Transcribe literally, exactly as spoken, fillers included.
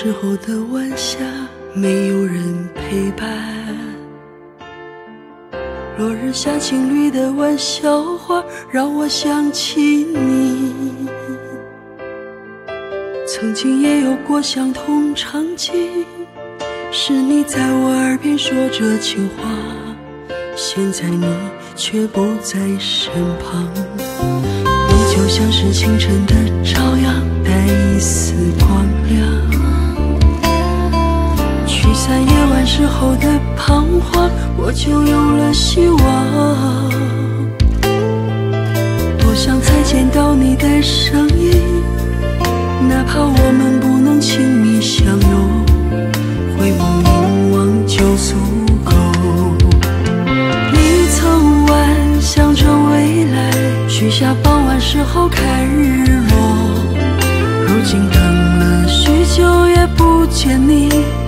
时候的晚霞，没有人陪伴。落日下情侣的玩笑话，让我想起你。曾经也有过相同场景，是你在我耳边说着情话，现在你却不在身旁。你就像是清晨的朝阳，带一丝光亮，驱散夜晚时候的彷徨，我就有了希望。多想再见到你的声音，哪怕我们不能亲密相拥，回眸凝望就足够。你曾幻想着未来，许下傍晚时候看日落，如今等了许久也不见你。